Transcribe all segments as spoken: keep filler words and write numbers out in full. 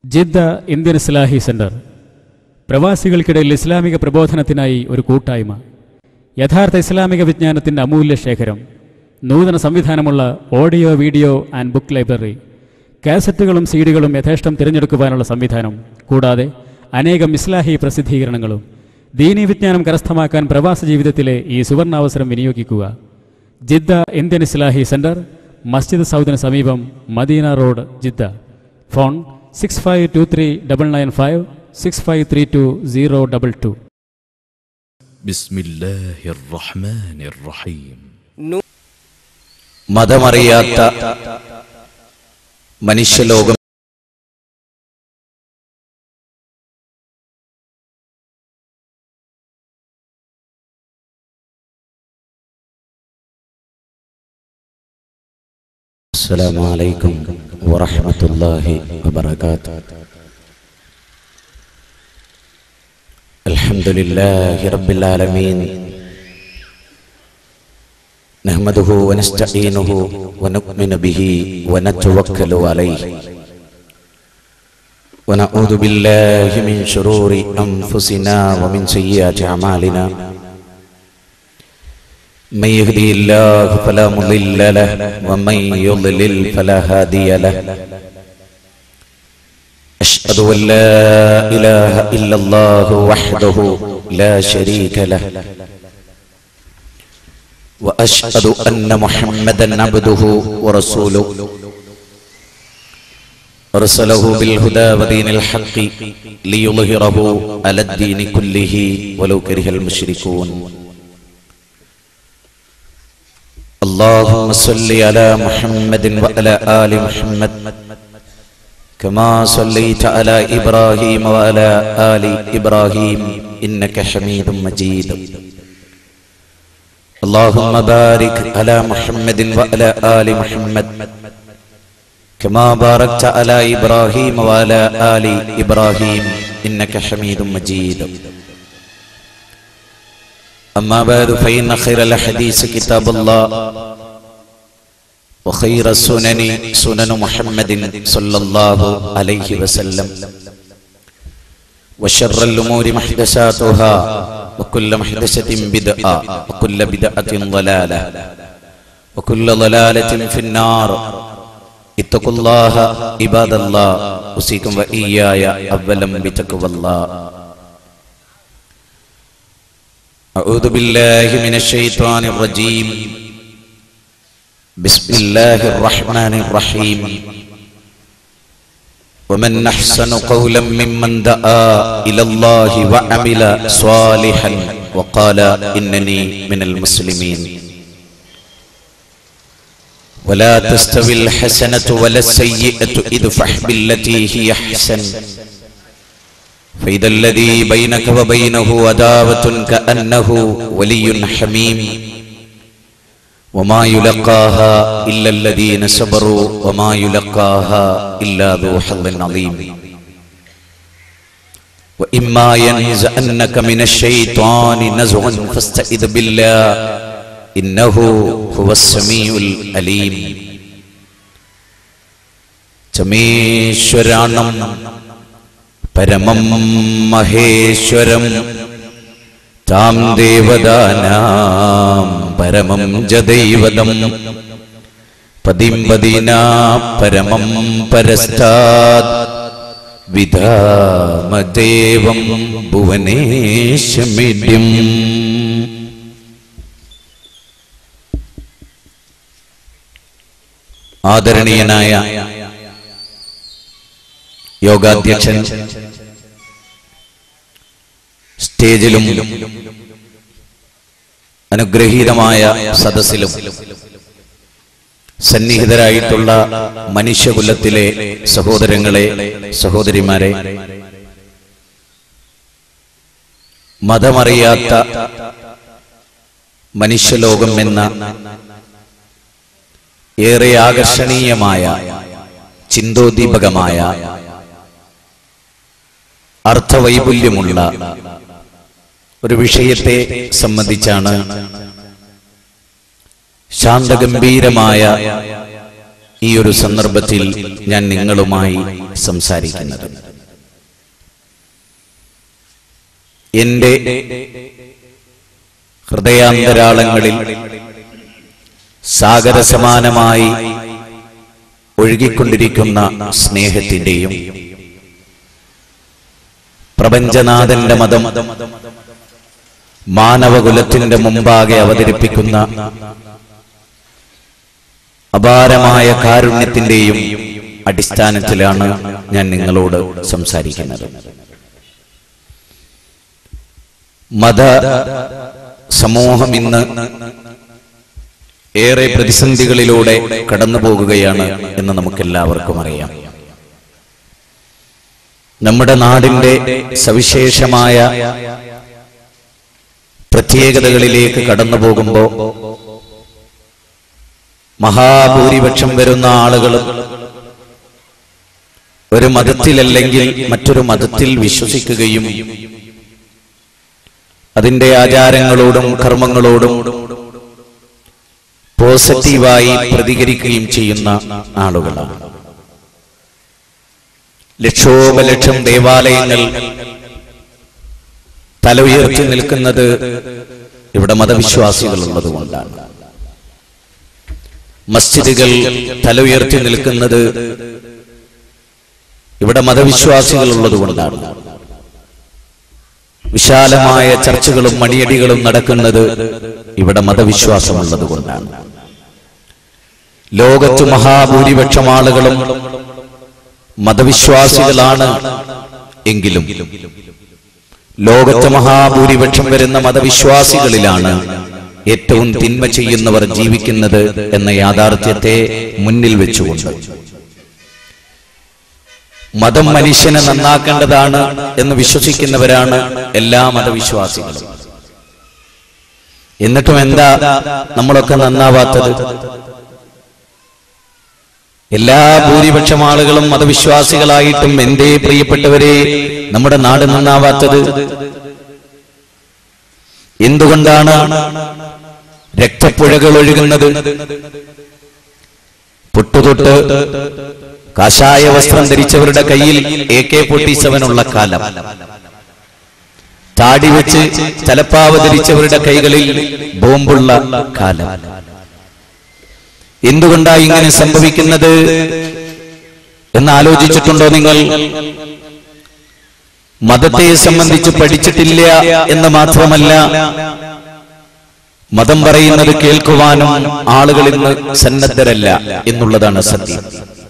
Jeddah Indian Islahi centre പ്രവാസികൾക്കിടയിൽ ഇസ്ലാമിക പ്രബോധനത്തിനായി ഒരു കൂട്ടായ്മ. യഥാർത്ഥ ഇസ്ലാമിക വിജ്ഞാനത്തിൻ്റെ അമൂല്യ ശേഖരം. നൂതന സംവിധാനമുള്ള audio, video and book library. കാസറ്റുകളും സീഡികളും യഥേഷ്ടം തിരഞ്ഞെടുക്കുവാനുള്ള സംവിധാനം. കൂടാതെ അനേകം ഇസ്ലാഹി പ്രസിദ്ധീകരണങ്ങളും. ദീനീ വിജ്ഞാനം കരസ്ഥമാക്കാൻ പ്രവാസ ജീവിതത്തിലെ ഈ സുവർണാവസരം വിനിയോഗിക്കുക. ജിദ്ദ ഇന്ത്യൻ ഇസ്ലാഹി സെന്റർ, മസ്ജിദ് സൗദിന് സമീപം, Medina road, Jeddah. Phone six five two three double nine five six five three two zero double two. ബിസ്മില്ലാഹിർ റഹ്മാനിർ റഹീം. മതമറിയാത്ത മനുഷ്യലോകം അസ്സലാമു അലൈക്കും വറഹ്മത്തുള്ളാഹി വബറകാതുഹു. അൽഹംദുലില്ലാഹി റബ്ബിൽ ആലമീൻ. നഹ്മദുഹു വനസ്തഈനുഹു വനുഅ്മിനു ബിഹി വനതവക്കലു അലൈഹി വനഊദു ബില്ലാഹി മിൻ ശുറൂരി അൻഫുസിനാ വമിൻ സയ്യിആതി അഅമാലിനാ. من يهدي الله فلا مضل له ومن يضلل فلا هادي له. أشهد أن لا إله إلا الله وحده لا شريك له وأشهد أن محمدا عبده ورسوله أرسله بالهدى ودين الحق ليظهره على الدين كله ولو كره المشركون. اللهم صل على محمد وعلى آل محمد كما صليت على إبراهيم وعلى آل إبراهيم إنك حميد مجيد. اللهم بارك على محمد وعلى آل محمد كما باركت على إبراهيم وعلى آل إبراهيم إنك حميد مجيد. أما بعد فإن خير الحديث كتاب الله وخير السنن سنن محمد صلى الله عليه وسلم وشر الأمور محدثاتها وكل محدثة بدعة وكل بدعة ضلالة وكل ضلالة في النار. اتقوا الله عباد الله أوصيكم وإياي أولا بتقوى الله. أعوذ بالله من الشيطان الرجيم. بسم الله الرحمن الرحيم. ومن أحسن قولا ممن دعا إلى الله وعمل صالحا وقال إنني من المسلمين. ولا تستوي الحسنة ولا السيئة ادفع بالتي هي أحسن فإذا الذي بينك وبينه عداوة كأنه ولي حميم. وما يلقاها إلا الذين صبروا وما يلقاها إلا ذو حظ عظيم. وإما ينزغنك من الشيطان نزغ فاستعذ بالله إنه هو السميع العليم. ചമേശ്വരാണം പരമം മഹേശ്വരം താം ദേവദാനാം പരമം ജദൈവതം പതിം പതിനാ പരമം പരസ്താദ് വിധാമദേവം ഭുവനേശമിഡ്യം. ആദരണീയനായ യോഗാധ്യക്ഷൻ, സ്റ്റേജിലും അനുഗ്രഹീതമായ സദസ്സിലും സന്നിഹിതരായിട്ടുള്ള മനുഷ്യകുലത്തിലെ സഹോദരങ്ങളെ, സഹോദരിമാരെ, മതമറിയാത്ത മനുഷ്യലോകം എന്ന ഏറെ ആകർഷണീയമായ, ചിന്തോദ്ദീപകമായ, അർത്ഥവൈപുല്യമുള്ള ഒരു വിഷയത്തെ സംബന്ധിച്ചാണ് ശാന്തഗംഭീരമായ ഈ ഒരു സന്ദർഭത്തിൽ ഞാൻ നിങ്ങളുമായി സംസാരിക്കുന്നത്. എൻ്റെ ഹൃദയാന്തരാളങ്ങളിൽ സാഗരസമാനമായി ഒഴുകിക്കൊണ്ടിരിക്കുന്ന സ്നേഹത്തിന്റെയും പ്രപഞ്ചനാഥന്റെ മതം മാനവകുലത്തിന്റെ മുമ്പാകെ അവതരിപ്പിക്കുന്ന അപാരമായ കാരുണ്യത്തിന്റെയും അടിസ്ഥാനത്തിലാണ് ഞാൻ നിങ്ങളോട് സംസാരിക്കുന്നത്. മത സമൂഹം ഇന്ന് ഏറെ പ്രതിസന്ധികളിലൂടെ കടന്നു പോകുകയാണ് എന്ന് നമുക്കെല്ലാവർക്കും അറിയാം. നമ്മുടെ നാടിന്റെ സവിശേഷമായ പ്രത്യേകതകളിലേക്ക് കടന്നു പോകുമ്പോൾ മഹാഭൂരിപക്ഷം വരുന്ന ആളുകൾ ഒരു മതത്തിലല്ലെങ്കിൽ മറ്റൊരു മതത്തിൽ വിശ്വസിക്കുകയും അതിന്റെ ആചാരങ്ങളോടും കർമ്മങ്ങളോടും പോസിറ്റീവായി പ്രതികരിക്കുകയും ചെയ്യുന്ന ആളുകളാണ്. ലക്ഷോപലക്ഷം ദേവാലയങ്ങൾ തല ഉയർത്തി നിൽക്കുന്നത് ഇവിടെ മതവിശ്വാസികൾ ഉള്ളതുകൊണ്ടാണ്. മസ്ജിദുകൾ തല ഉയർത്തി നിൽക്കുന്നത് ഇവിടെ മതവിശ്വാസികൾ ഉള്ളതുകൊണ്ടാണ്. വിശാലമായ ചർച്ചകളും മണിയടികളും നടക്കുന്നത് ഇവിടെ മതവിശ്വാസമുള്ളത് കൊണ്ടാണ്. ലോകത്ത് മഹാഭൂരിപക്ഷം ആളുകളും മതവിശ്വാസികളാണ് എങ്കിലും ലോകത്ത് മഹാഭൂരിപക്ഷം വരുന്ന മതവിശ്വാസികളിലാണ് ഏറ്റവും തിന്മ ചെയ്യുന്നവർ ജീവിക്കുന്നത് എന്ന യാഥാർത്ഥ്യത്തെ മുന്നിൽ വെച്ചുകൊണ്ട് മതം മനുഷ്യനെ നന്നാക്കേണ്ടതാണ് എന്ന് വിശ്വസിക്കുന്നവരാണ് എല്ലാ മതവിശ്വാസികളും. എന്നിട്ടും എന്താ നമ്മളൊക്കെ നന്നാവാത്തത്? എല്ലാ ഭൂരിപക്ഷം ആളുകളും മതവിശ്വാസികളായിട്ടും എന്തേ പ്രിയപ്പെട്ടവരെ നമ്മുടെ നാട് നന്നാവാത്തത്? എന്തുകൊണ്ടാണ് രക്തപ്പുഴകൾ ഒഴുകുന്നത്? പൊട്ടുതൊട്ട് കാഷായ വസ്ത്രം ധരിച്ചവരുടെ കയ്യിൽ എ കെ ഫോർട്ടി സെവൻ ഉള്ള കാലം, താടി വെച്ച് തലപ്പാവ് ധരിച്ചവരുടെ കൈകളിൽ ബോംബുള്ള കാലം. എന്തുകൊണ്ടാ ഇങ്ങനെ സംഭവിക്കുന്നത് എന്ന് ആലോചിച്ചിട്ടുണ്ടോ നിങ്ങൾ? മതത്തെ സംബന്ധിച്ച് പഠിച്ചിട്ടില്ല എന്ന് മാത്രമല്ല, മതം പറയുന്നത് കേൾക്കുവാനും ആളുകൾ ഇന്ന് സന്നദ്ധരല്ല എന്നുള്ളതാണ് സത്യം.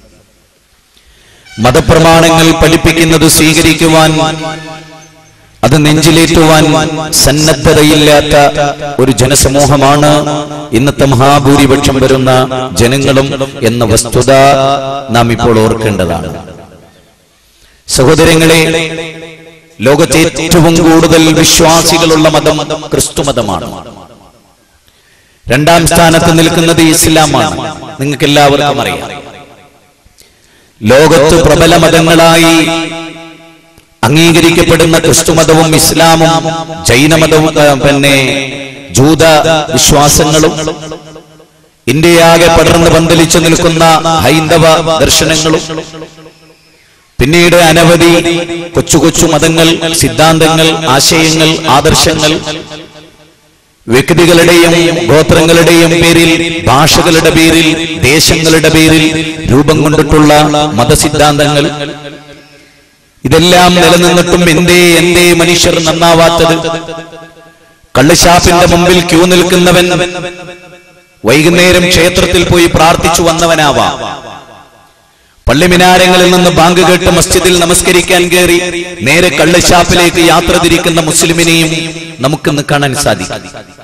മതപ്രമാണങ്ങൾ പഠിപ്പിക്കുന്നത് സ്വീകരിക്കുവാൻ, അത് നെഞ്ചിലേറ്റുവാൻ സന്നദ്ധതയില്ലാത്ത ഒരു ജനസമൂഹമാണ് ഇന്നത്തെ മഹാഭൂരിപക്ഷം വരുന്ന ജനങ്ങളും എന്ന വസ്തുത നാം ഇപ്പോൾ ഓർക്കേണ്ടതാണ്. സഹോദരങ്ങളെ, ലോകത്തെ ഏറ്റവും കൂടുതൽ വിശ്വാസികളുള്ള മതം ക്രിസ്തു മതമാണ്. രണ്ടാം സ്ഥാനത്ത് നിൽക്കുന്നത് ഇസ്ലാമാണ്. നിങ്ങൾക്ക് എല്ലാവർക്കും അറിയാം. ലോകത്ത് പ്രബല മതങ്ങളായി അംഗീകരിക്കപ്പെടുന്ന ക്രിസ്തുമതവും ഇസ്ലാമും ജൈനമതവും പിന്നെ ജൂത വിശ്വാസങ്ങളും ഇന്ത്യയാകെ പടർന്ന് പന്തലിച്ചു നിൽക്കുന്ന ഹൈന്ദവ ദർശനങ്ങളും പിന്നീട് അനവധി കൊച്ചു കൊച്ചു മതങ്ങൾ, സിദ്ധാന്തങ്ങൾ, ആശയങ്ങൾ, ആദർശങ്ങൾ വ്യക്തികളുടെയും ഗോത്രങ്ങളുടെയും പേരിൽ, ഭാഷകളുടെ പേരിൽ, ദേശങ്ങളുടെ പേരിൽ രൂപം കൊണ്ടിട്ടുള്ള മതസിദ്ധാന്തങ്ങൾ, ഇതെല്ലാം നിലനിന്നിട്ടും എന്തേ എന്തേ മനുഷ്യർ നന്നാവാത്തത്? കള്ളുഷാപ്പിന്റെ മുമ്പിൽ ക്യൂ നിൽക്കുന്നവൻ വൈകുന്നേരം ക്ഷേത്രത്തിൽ പോയി പ്രാർത്ഥിച്ചു വന്നവനാവാം. പള്ളിമിനാരങ്ങളിൽ നിന്ന് ബാങ്ക് കേട്ട് മസ്ജിദിൽ നമസ്കരിക്കാൻ കയറി നേരെ കള്ളുഷാപ്പിലേക്ക് യാത്ര തിരിക്കുന്ന മുസ്ലിമിനെയും നമുക്കിന്ന് കാണാൻ സാധിക്കും.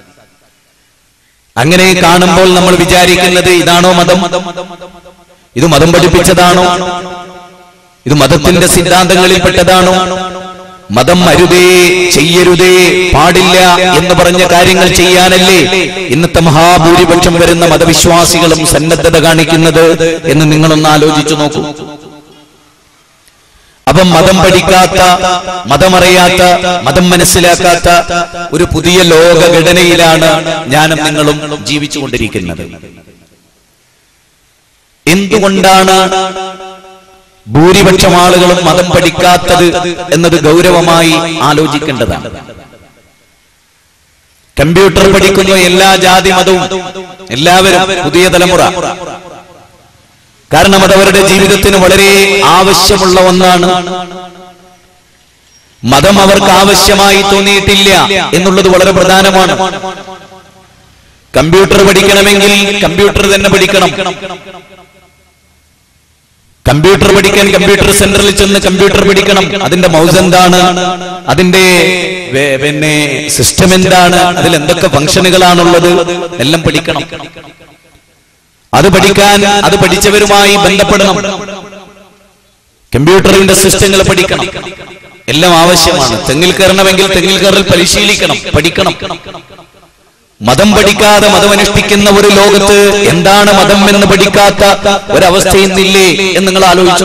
അങ്ങനെ കാണുമ്പോൾ നമ്മൾ വിചാരിക്കുന്നത്, ഇതാണോ മതം? ഇത് മതം പഠിപ്പിച്ചതാണോ? ഇത് മതത്തിന്റെ സിദ്ധാന്തങ്ങളിൽപ്പെട്ടതാണോ? മതം അരുതേ, ചെയ്യരുതേ, പാടില്ല എന്ന് പറഞ്ഞ കാര്യങ്ങൾ ചെയ്യാനല്ലേ ഇന്നത്തെ മഹാഭൂരിപക്ഷം വരുന്ന മതവിശ്വാസികളും സന്നദ്ധത കാണിക്കുന്നത് എന്ന് നിങ്ങളൊന്ന് ആലോചിച്ചു നോക്കൂ. അപ്പം മതം പഠിക്കാത്ത, മതമറിയാത്ത, മതം മനസ്സിലാക്കാത്ത ഒരു പുതിയ ലോകഘടനയിലാണ് ഞാനും നിങ്ങളും ജീവിച്ചുകൊണ്ടിരിക്കുന്നത്. എന്തുകൊണ്ടാണ് ഭൂരിപക്ഷം ആളുകളും മതം പഠിക്കാത്തത് എന്നത് ഗൗരവമായി ആലോചിക്കേണ്ടതാണ്. കമ്പ്യൂട്ടർ പഠിക്കുന്ന എല്ലാ ജാതി മതവും എല്ലാവരും പുതിയ തലമുറ, കാരണം അത് അവരുടെ ജീവിതത്തിന് വളരെ ആവശ്യമുള്ള ഒന്നാണ്. മതം അവർക്ക് ആവശ്യമായി തോന്നിയിട്ടില്ല എന്നുള്ളത് വളരെ പ്രധാനമാണ്. കമ്പ്യൂട്ടർ പഠിക്കണമെങ്കിൽ കമ്പ്യൂട്ടർ തന്നെ പഠിക്കണം. കമ്പ്യൂട്ടർ പഠിക്കാൻ കമ്പ്യൂട്ടർ സെന്ററിൽ ചെന്ന് കമ്പ്യൂട്ടർ പഠിക്കണം. അതിന്റെ മൗസ് എന്താണ്, അതിന്റെ പിന്നെ സിസ്റ്റം എന്താണ്, അതിൽ എന്തൊക്കെ ഫംഗ്ഷനുകളാണുള്ളത് എല്ലാം പഠിക്കണം. അത് പഠിക്കാൻ അത് പഠിച്ചവരുമായി ബന്ധപ്പെടണം. കമ്പ്യൂട്ടറിന്റെ സിസ്റ്റങ്ങൾ പഠിക്കണം. എല്ലാം ആവശ്യമാണ്. തെങ്ങിൽ കയറണമെങ്കിൽ തെങ്ങിൽ കയറൽ പരിശീലിക്കണം, പഠിക്കണം. മതം പഠിക്കാതെ മതമനുഷ്ഠിക്കുന്ന ഒരു ലോകത്ത് എന്താണ് മതം എന്ന് പഠിക്കാത്ത ഒരവസ്ഥ ഇന്നില്ലേ എന്ന് നിങ്ങൾ ആലോചിച്ചു.